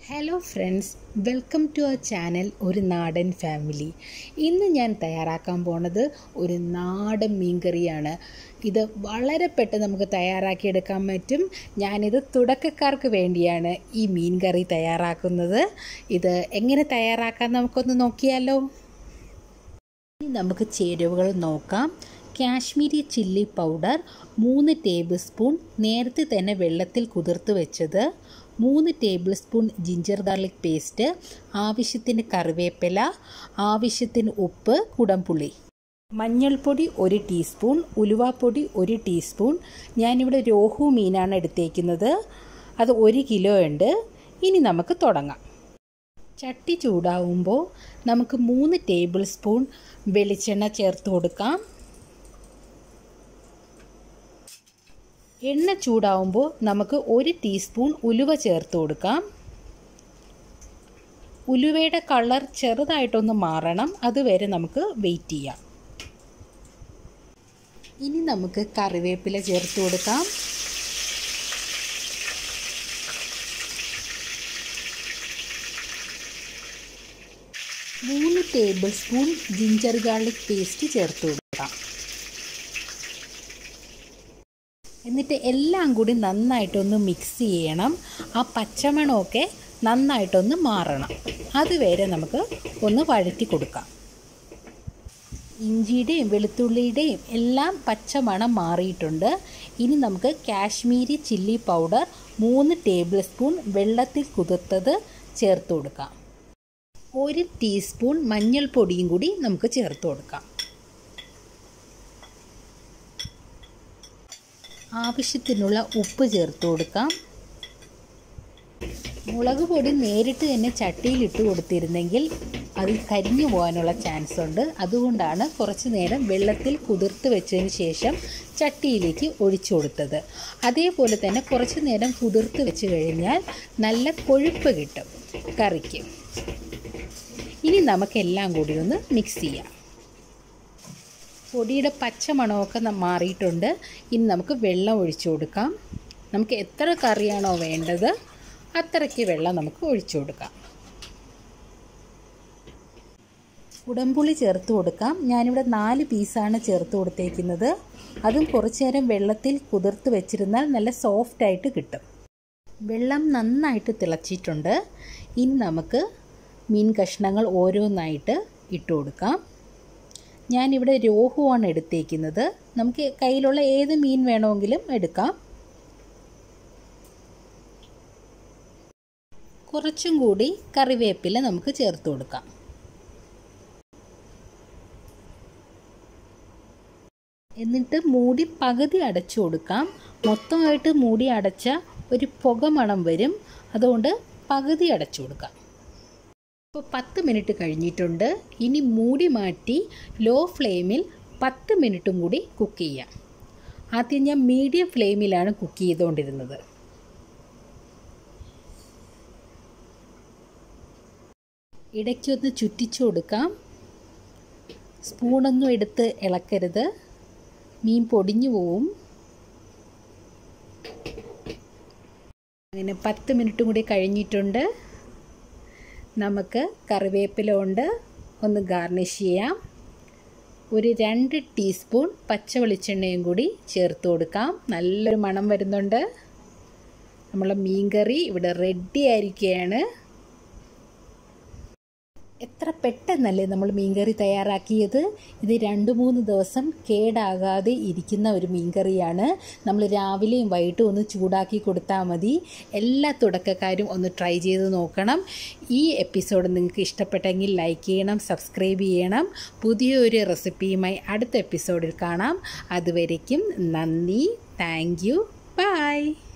Hello friends, welcome to our channel ഒരു നാടൻ family. ഇന്ന് ഞാൻ തയ്യാറാക്കാൻ പോണത് ഒരു നാടൻ മീൻകറിയാണ്. ഇത് വളരെ പെട്ടെന്ന് നമുക്ക് തയ്യാറാക്കിയെടുക്കാൻ പറ്റും. ഞാനിത് തുടക്കക്കാർക്ക് വേണ്ടിയാണ് ഈ മീൻകറി തയ്യാറാക്കുന്നത്. ഇത് എങ്ങനെ തയ്യാറാക്കാൻ നമുക്കൊന്ന് നോക്കിയാലോ. ഇനി നമുക്ക് ചേരുവകൾ നോക്കാം. Kashmiri chilli powder 3 tablespoon, നേരത്തെ തന്നെ വെള്ളത്തിൽ കുതിർത്ത് വെച്ചത്. 3 tablespoon ginger garlic paste, ആവശ്യത്തിന് കറിവേപ്പില, ആവശ്യത്തിന് ഉപ്പ്, കുടംപുളി. മഞ്ഞൾപ്പൊടി 1 ടീസ്പൂൺ, ഉലുവാപ്പൊടി 1 ടീസ്പൂൺ. ഞാനിവിടെ രോഹു മീനാണ് എടുത്തേക്കുന്നത്. അത് 1 കിലോ ഉണ്ട്. ഇനി നമുക്ക് തുടങ്ങാം. ചട്ടി ചൂടാവുമ്പോൾ നമുക്ക് 3 ടേബിൾ സ്പൂൺ വെളിച്ചെണ്ണ ചേർത്ത് കൊടുക്കാം. എണ്ണ ചൂടാവുമ്പോൾ നമുക്ക് 1 ടീസ്പൂൺ ഉലുവ ചേർത്ത് കൊടുക്കാം. ഉലുവയുടെ കളർ ചെറുതായിട്ടൊന്ന് മാറണം, അതുവരെ നമുക്ക് വെയിറ്റ് ചെയ്യാം. ഇനി നമുക്ക് കറിവേപ്പില ചേർത്ത് കൊടുക്കാം. മൂന്ന് tablespoon ginger garlic paste ചേർത്ത് കൊടുക്കാം. എന്നിട്ട് എല്ലാം കൂടി നന്നായിട്ടൊന്ന് മിക്സ് ചെയ്യണം. ആ പച്ചമണമൊക്കെ നന്നായിട്ടൊന്ന് മാറണം, അതുവരെ നമുക്ക് ഒന്ന് വഴറ്റി കൊടുക്കാം. ഇഞ്ചിയുടെയും വെളുത്തുള്ളിയുടെയും എല്ലാം പച്ചമണം മാറിയിട്ടുണ്ട്. ഇനി നമുക്ക് Kashmiri chilli powder 3 tablespoon വെള്ളത്തിൽ കുതിർത്തത് ചേർത്ത് കൊടുക്കാം. 1 ടീസ്പൂൺ മഞ്ഞൾപ്പൊടിയും കൂടി നമുക്ക് ചേർത്ത് കൊടുക്കാം. ആവശ്യത്തിനുള്ള ഉപ്പ് ചേർത്ത് കൊടുക്കാം. മുളക് പൊടി നേരിട്ട് തന്നെ ചട്ടിയിലിട്ട് കൊടുത്തിരുന്നെങ്കിൽ അത് കരിഞ്ഞു പോകാനുള്ള ചാൻസ് ഉണ്ട്. അതുകൊണ്ടാണ് കുറച്ച് നേരം വെള്ളത്തിൽ കുതിർത്ത് വെച്ചതിന് ശേഷം ചട്ടിയിലേക്ക് ഒഴിച്ചു കൊടുത്തത്. അതേപോലെ തന്നെ കുറച്ച് നേരം കുതിർത്ത് വെച്ച് കഴിഞ്ഞാൽ നല്ല കൊഴുപ്പ് കിട്ടും കറിക്ക്. ഇനി നമുക്കെല്ലാം കൂടി ഒന്ന് മിക്സ് ചെയ്യാം. പൊടിയുടെ പച്ചമണമൊക്കെ മാറിയിട്ടുണ്ട്. ഇനി നമുക്ക് വെള്ളം ഒഴിച്ചു കൊടുക്കാം. നമുക്ക് എത്ര കറിയാണോ വേണ്ടത് അത്രയ്ക്ക് വെള്ളം നമുക്ക് ഒഴിച്ചു കൊടുക്കാം. കുടംപുളി ചേർത്ത് കൊടുക്കാം. ഞാനിവിടെ 4 പീസാണ് ചേർത്ത് കൊടുത്തേക്കുന്നത്. അതും കുറച്ച് നേരം വെള്ളത്തിൽ കുതിർത്ത് വെച്ചിരുന്നാൽ നല്ല സോഫ്റ്റായിട്ട് കിട്ടും. വെള്ളം നന്നായിട്ട് തിളച്ചിട്ടുണ്ട്. ഇനി നമുക്ക് മീൻ കഷ്ണങ്ങൾ ഓരോന്നായിട്ട് ഇട്ട് കൊടുക്കാം. ഞാനിവിടെ രോഹുവാണ് എടുത്തേക്കുന്നത്. നമുക്ക് കയ്യിലുള്ള ഏത് മീൻ വേണമെങ്കിലും എടുക്കാം. കുറച്ചും കൂടി കറിവേപ്പില നമുക്ക് ചേർത്ത് കൊടുക്കാം. എന്നിട്ട് മൂടി പകുതി അടച്ചു കൊടുക്കാം. മൊത്തമായിട്ട് മൂടി അടച്ച ഒരു പുകമണം വരും. അതുകൊണ്ട് പകുതി അടച്ചു കൊടുക്കാം. ഇപ്പോൾ 10 മിനിറ്റ് കഴിഞ്ഞിട്ടുണ്ട്. ഇനി മൂടി മാറ്റി ലോ ഫ്ലെയിമിൽ 10 മിനിറ്റും കൂടി കുക്ക് ചെയ്യാം. ആദ്യം ഞാൻ മീഡിയം ഫ്ലെയിമിലാണ് കുക്ക് ചെയ്തുകൊണ്ടിരുന്നത്. ഇടയ്ക്കൊന്ന് ചുറ്റിച്ചു കൊടുക്കാം. സ്പൂണൊന്നും എടുത്ത് ഇളക്കരുത്, മീൻ പൊടിഞ്ഞു പോവും. അങ്ങനെ 10 മിനിറ്റും കൂടി കഴിഞ്ഞിട്ടുണ്ട്. നമുക്ക് കറിവേപ്പില കൊണ്ട് ഒന്ന് ഗാർണിഷ് ചെയ്യാം. ഒരു 2 ടീസ്പൂൺ പച്ച വെളിച്ചെണ്ണയും കൂടി ചേർത്ത് കൊടുക്കാം. നല്ലൊരു മണം വരുന്നുണ്ട്. നമ്മളെ മീൻകറി ഇവിടെ റെഡി ആയിരിക്കുകയാണ്. എത്ര പെട്ടെന്നല്ലേ നമ്മൾ മീൻകറി തയ്യാറാക്കിയത്. ഇത് 2-3 ദിവസം കേടാകാതെ ഇരിക്കുന്ന ഒരു മീൻകറിയാണ്. നമ്മൾ രാവിലെയും വൈകിട്ടും ഒന്ന് ചൂടാക്കി കൊടുത്താൽ മതി. എല്ലാ തുടക്കക്കാരും ഒന്ന് ട്രൈ ചെയ്ത് നോക്കണം. ഈ എപ്പിസോഡ് നിങ്ങൾക്ക് ഇഷ്ടപ്പെട്ടെങ്കിൽ ലൈക്ക് ചെയ്യണം, സബ്സ്ക്രൈബ് ചെയ്യണം. പുതിയൊരു റെസിപ്പിയുമായി അടുത്ത എപ്പിസോഡിൽ കാണാം. അതുവരേക്കും നന്ദി. Thank you. ബൈ.